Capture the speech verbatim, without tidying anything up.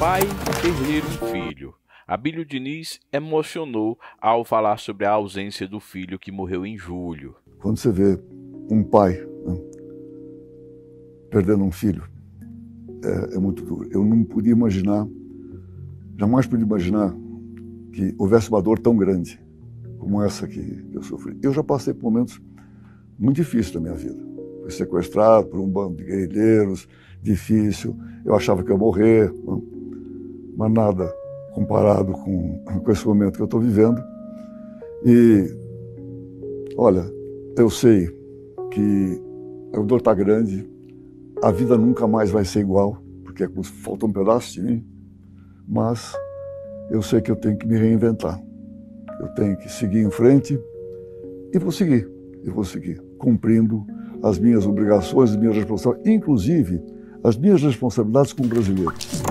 pai perder um filho. Abílio Diniz emocionou ao falar sobre a ausência do filho que morreu em julho. Quando você vê um pai, né, perdendo um filho, é, é muito duro. Eu não podia imaginar, jamais podia imaginar que houvesse uma dor tão grande como essa que eu sofri. Eu já passei por momentos muito difíceis na minha vida. Fui sequestrado por um bando de guerrilheiros, difícil. Eu achava que eu ia morrer, né? Mas nada comparado com, com esse momento que eu estou vivendo. E, olha, eu sei que a dor está grande, a vida nunca mais vai ser igual, porque é como se falta um pedaço de mim, mas eu sei que eu tenho que me reinventar. Eu tenho que seguir em frente e vou seguir, eu vou seguir, cumprindo as minhas obrigações, as minhas responsabilidades, inclusive as minhas responsabilidades como brasileiro.